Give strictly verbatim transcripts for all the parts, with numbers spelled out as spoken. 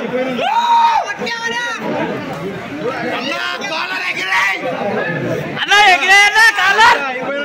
అన్నా ఎగిరేనా కాలర్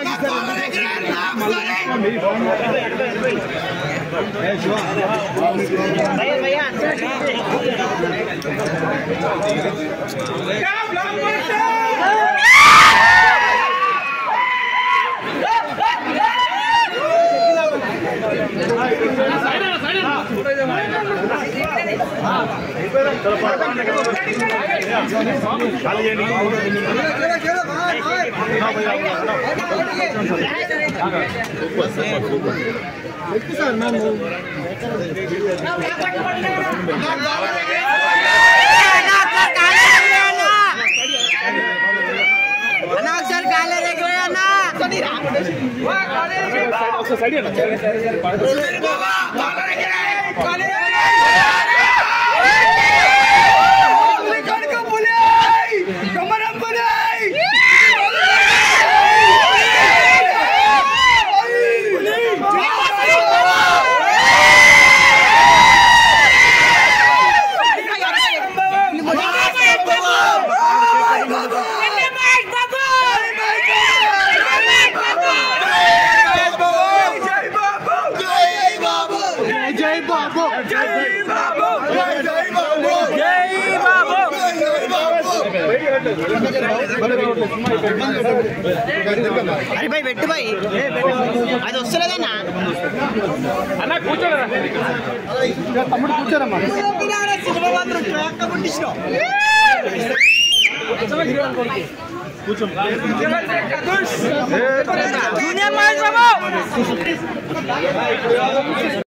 अरे भाई बैठ भाई అది వస్తలేదన్నా అన్న కూర్చోరా తమ్ముడు కూర్చోరమ్మా సినిమా మాత్రం ట్రాక్ కబుట్టిస్తా కూర్చో జూనియర్ మహేష్ బాబు